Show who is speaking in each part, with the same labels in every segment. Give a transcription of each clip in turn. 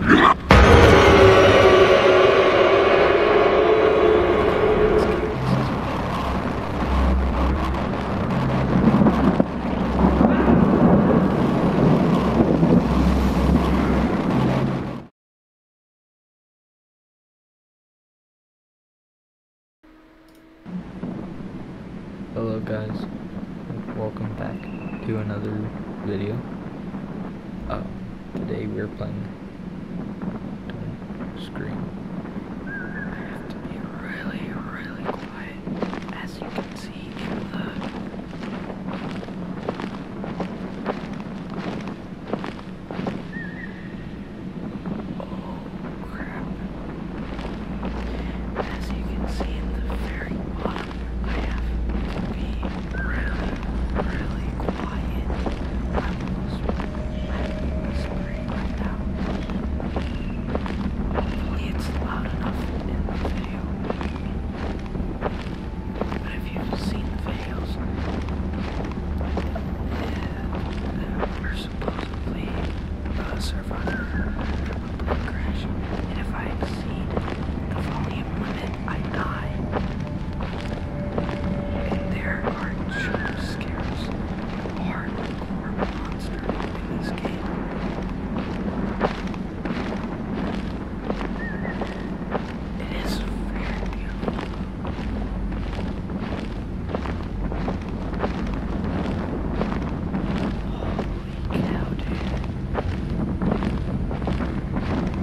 Speaker 1: Hello guys, welcome back to another video. Today we're playing Don't Scream. I have to be really quiet, as you can see in the crap. As you can see in the very bottom, I have to be really quiet. I'm whispering right now. Hopefully it's loud enough in the video. But if you've seen the videos, we're supposedly surviving a plane crash, and if I exceed the volume limit, I die. And there are jump scares, hardcore monsters in this game. It is very beautiful. Holy cow, dude.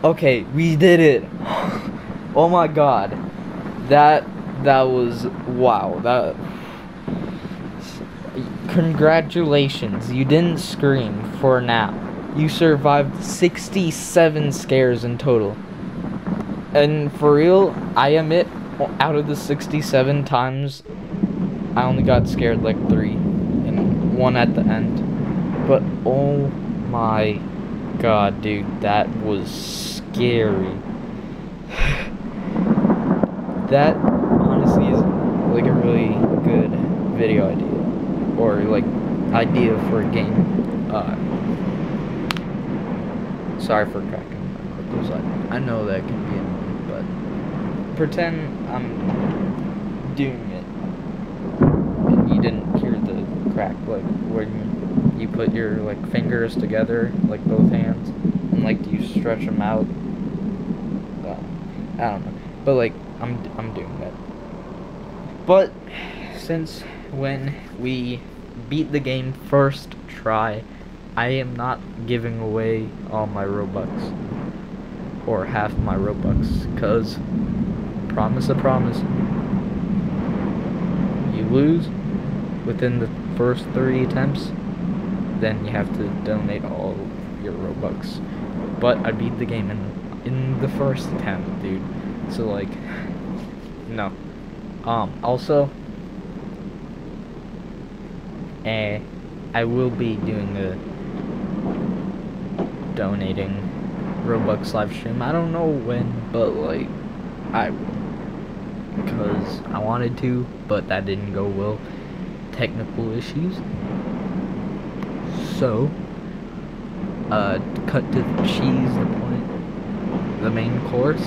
Speaker 2: Okay, we did it. Oh my god. That was wow. That congratulations. You didn't scream for now. You survived 67 scares in total. And for real, I admit, out of the 67 times, I only got scared like 3, and 1 at the end. But oh my god, dude, that was scary. That honestly is like a really good video idea, or like idea for a game. Sorry for cracking my knuckles. I know that can be annoying, but pretend I'm doing it and you didn't hear the crack, like when you put your like fingers together, like both hands, and like you stretch them out. I don't know, but like I'm doing that. But since when we beat the game first try, I am not giving away all my Robux, or half my Robux, cause promise a promise, you lose within the first 3 attempts, then you have to donate all your Robux. But I beat the game in the first attempt, dude. So like, no. Also, I will be doing a donating Robux live stream. I don't know when, but like, I will, because I wanted to, but that didn't go well. Technical issues. So, cut to the cheese, the main course.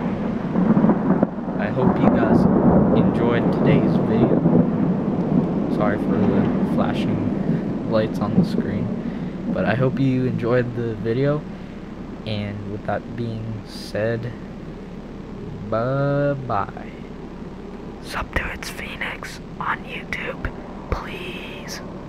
Speaker 2: I hope you guys enjoyed today's video. Sorry for the flashing lights on the screen, but I hope you enjoyed the video. And with that being said, bye-bye.
Speaker 1: Sub to its Phoenix on YouTube, please.